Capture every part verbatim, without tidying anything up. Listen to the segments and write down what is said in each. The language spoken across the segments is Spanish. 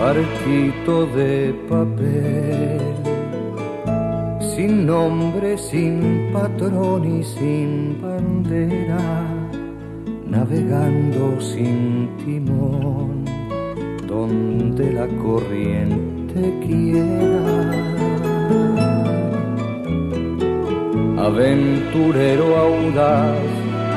barquito de papel, sin nombre, sin patrón y sin bandera, navegando sin timón, donde la corriente quiera. Aventurero audaz,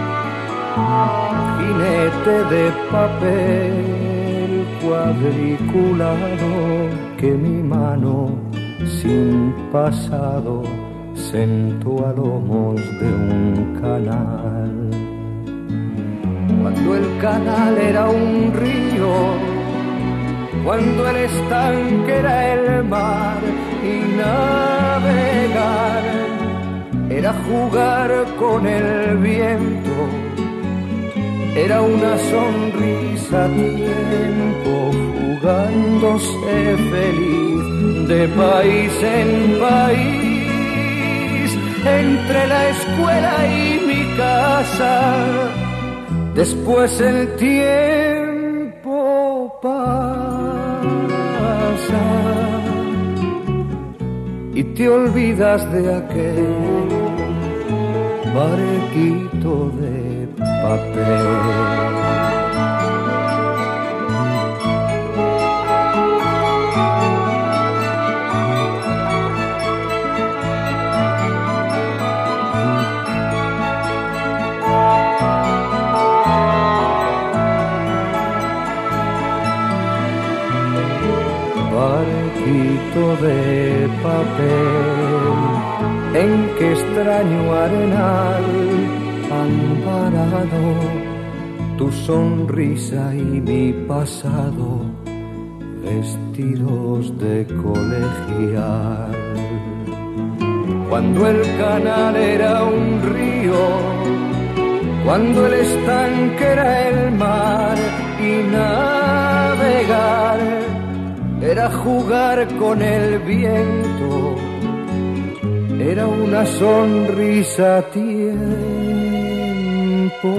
jinete de papel cuadriculado, que mi mano sin pasado sentó a lomos de un canal. Cuando el canal era un río, cuando el estanque era el mar, y navegar era jugar con el viento, era una sonrisa a tiempo, jugándose feliz de país en país, entre la escuela y mi casa. Después el tiempo pasa y te olvidas de aquel barquito de papel. Barquito de papel, en que extraño arenal han parado tu sonrisa y mi pasado, vestidos de colegial. Cuando el canal era un río, cuando el estanque era el mar, y navegar era jugar con el viento, era una sonrisa a tiempo.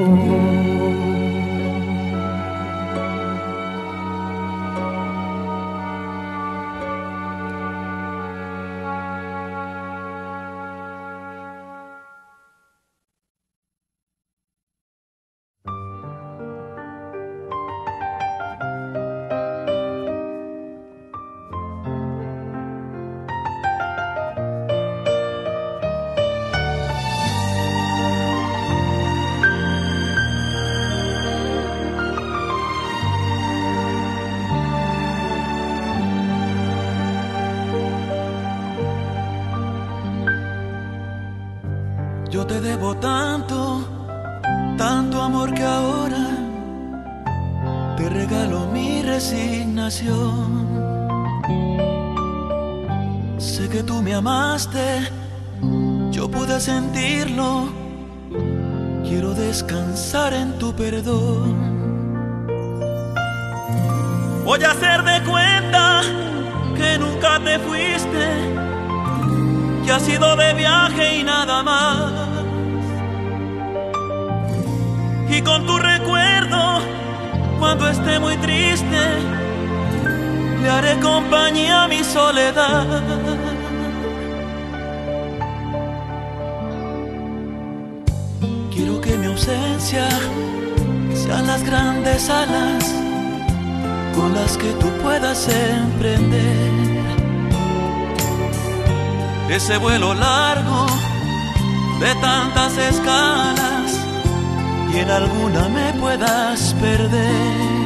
Yo te debo tanto, tanto amor, que ahora te regalo mi resignación. Sé que tú me amaste, yo pude sentirlo. Quiero descansar en tu perdón. Voy a hacer de cuenta que nunca te fuiste, que has ido de viaje y nada más. Y con tu recuerdo, cuando esté muy triste, le haré compañía a mi soledad. Quiero que mi ausencia sean las grandes alas con las que tú puedas emprender ese vuelo largo de tantas escalas, y en alguna me puedas perder.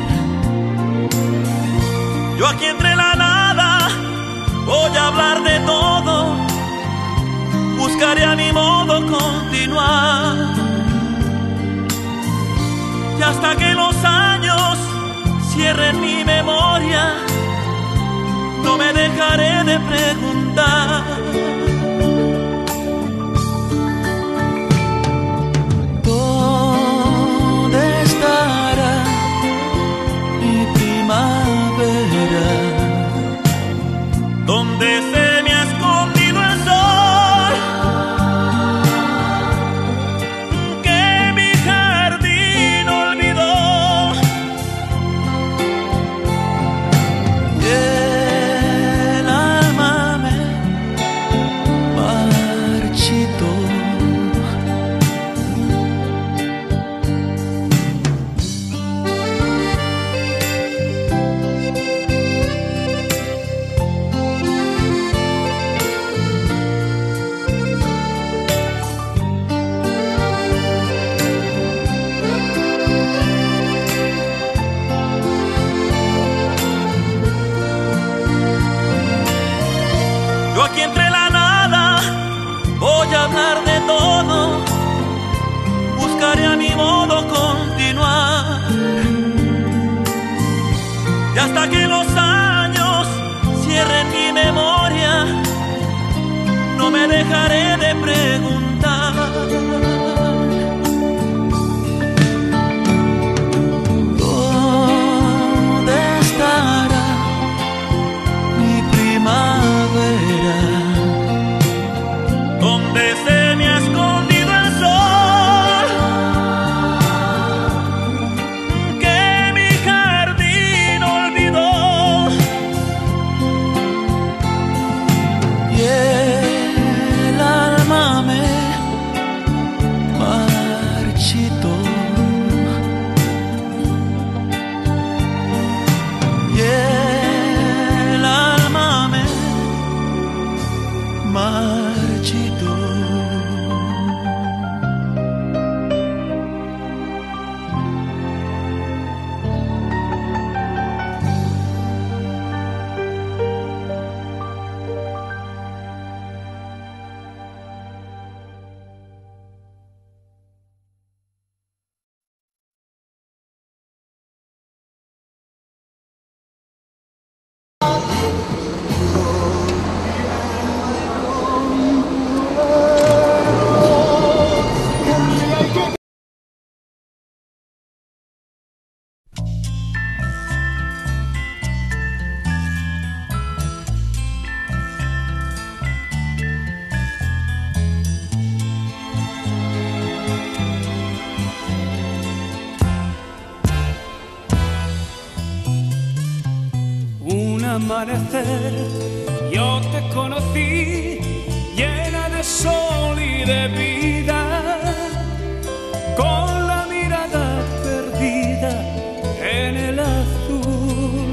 Yo aquí entre la nada voy a hablar de todo, buscaré a mi modo continuar, y hasta que los años cierren mi memoria, no me dejaré de preguntar. ¿Dónde estará mi primavera? ¿Dónde se me ha escondido el sol que mi jardín olvidó? y hasta que los años cierren mi memoria, no me dejaré de preguntar. ¿Dónde estará mi primavera? ¿Dónde se me ha escondido el sol que mi jardín olvidó? Y el alma me marchitó, y el alma me marchitó. Amanecer, yo te conocí llena de sol y de vida, con la mirada perdida en el azul,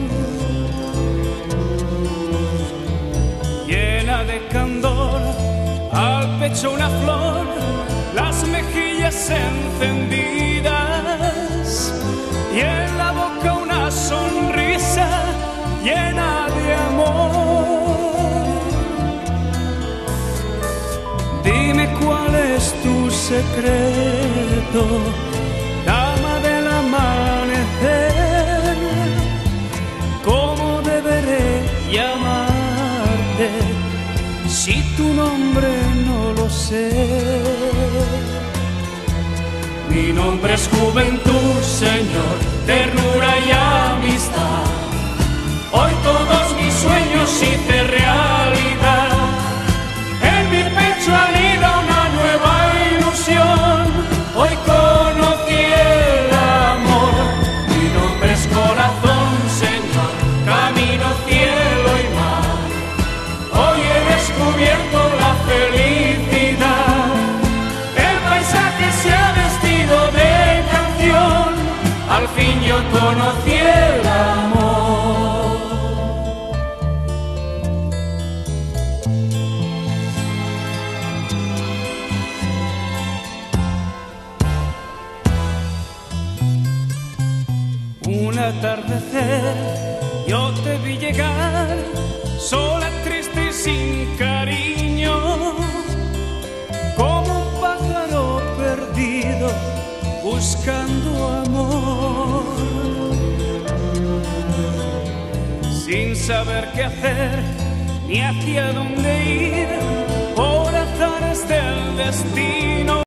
llena de candor, al pecho una flor, las mejillas encendidas y en la boca una sonrisa llena de amor. Dime cuál es tu secreto, dama del amanecer. ¿Cómo deberé llamarte si tu nombre no lo sé? Mi nombre es juventud, Señor, ternura y amistad. Hoy todos mis sueños hice realidad. En mi pecho anida una nueva ilusión. Hoy conocí el amor. Mi nombre es corazón, Señor, camino, cielo y mar. Hoy he descubierto la felicidad. El paisaje se ha vestido de canción. Al fin yo conocí el amor. Un atardecer, yo te vi llegar, sola, triste y sin cariño, como un pájaro perdido buscando amor, sin saber qué hacer ni hacia dónde ir, por azares del destino.